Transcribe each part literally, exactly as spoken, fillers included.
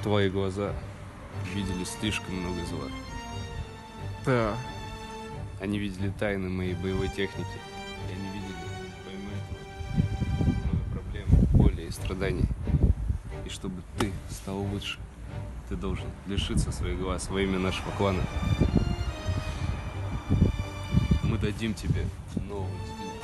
Твои глаза видели слишком много зла. Да. Они видели тайны моей боевой техники. И они видели, помимо этого, много проблем, боли и страданий. И чтобы ты стал лучше, ты должен лишиться своих глаз во имя нашего клана. Мы дадим тебе новый взгляд.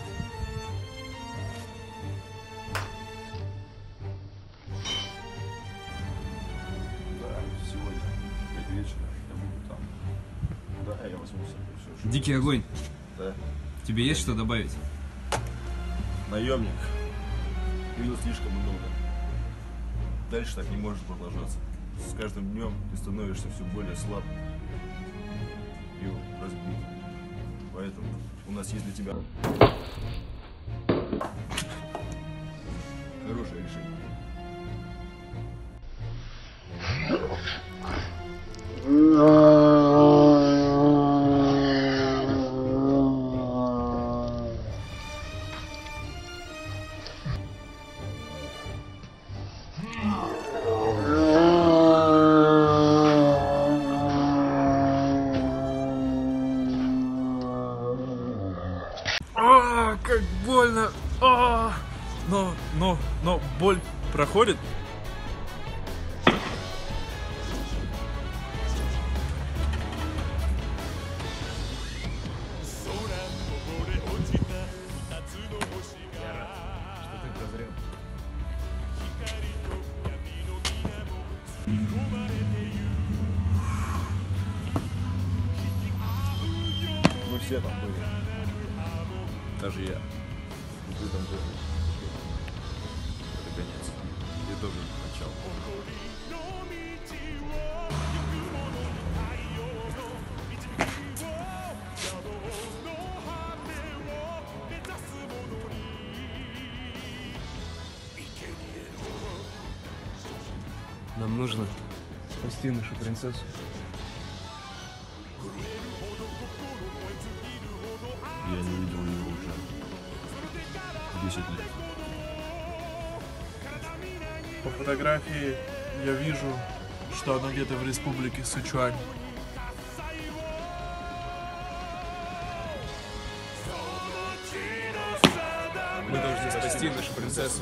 Да, сегодня, пять вечера, я буду там. Да, я возьму с собой все, что... Дикий огонь. Да. Тебе есть что добавить? Наемник. Видел слишком много. Дальше так не может продолжаться. С каждым днем ты становишься все более слаб и разбит. Поэтому у нас есть для тебя хорошее решение. А, как больно! А, но, но, но боль проходит? Мы все там были. Даже я. И ты там тоже. Это конец. И тоже начало. Нам нужно спасти нашу принцессу. Я не видел ее уже десять лет. По фотографии я вижу, что она где-то в республике Сычуань. Мы должны спасти нашу принцессу.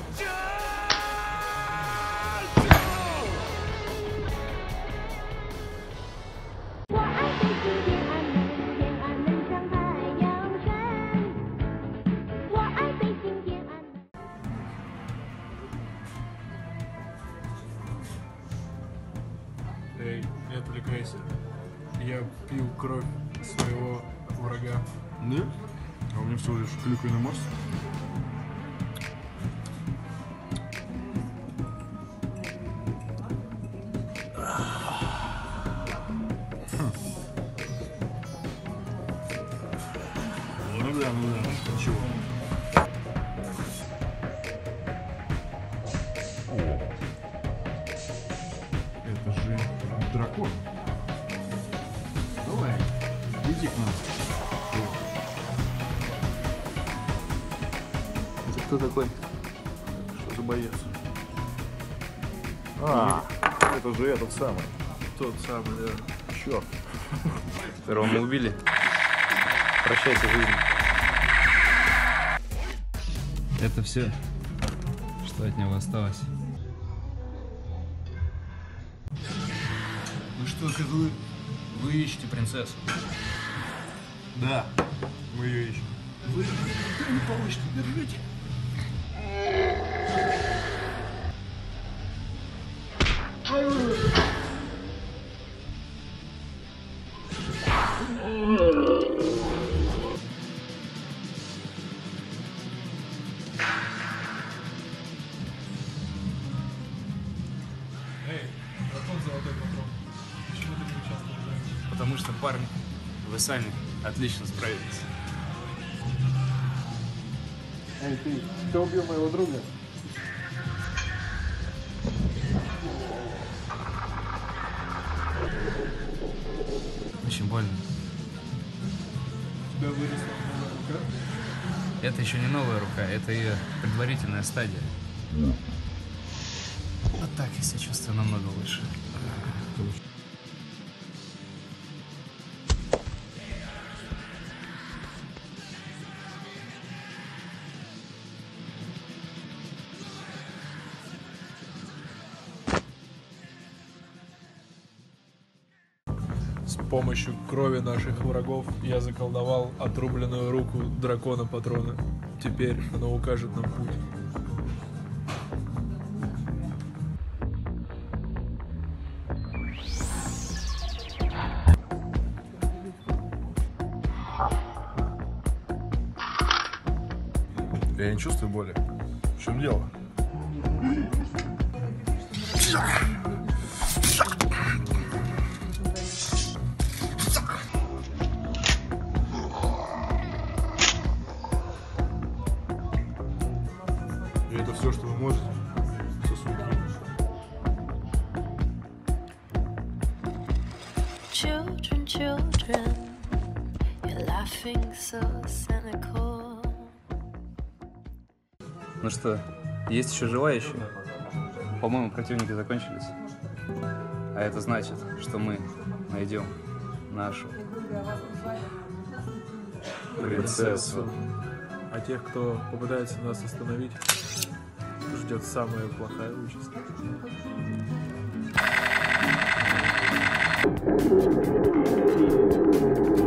Эй, не отвлекайся. Я пил кровь своего врага. Нет? А у меня всего лишь клюквенный мост. Ну да, ну да, ничего. О, это же дракон. Давай, иди к нам. Это кто такой? Что за боец? А, это же этот самый. Тот самый, да. Черт. Которого мы убили. Прощайте, жизнь. Это все, что от него осталось. Вы что, вы, вы ищете принцессу? Да, мы ее ищем. Вы не получите, держите. Эй, дракон золотой патрон. Почему ты не участвовал в раньше? Потому что, парни, вы сами отлично справились. Эй, ты, ты убил моего друга? Очень больно. У тебя выросла новая рука? Это еще не новая рука, это ее предварительная стадия. От так я себя чувствую намного лучше. С помощью крови наших врагов я заколдовал отрубленную руку дракона патрона. Теперь она укажет нам путь. Я не чувствую боли. В чем дело? И это все, что вы можете? Сосунки. Children, children, you're laughing so cynical. Ну что, есть еще желающие? По-моему, противники закончились. А это значит, что мы найдем нашу принцессу. А тех, кто попытается нас остановить, ждет самая плохая участь. Thank you.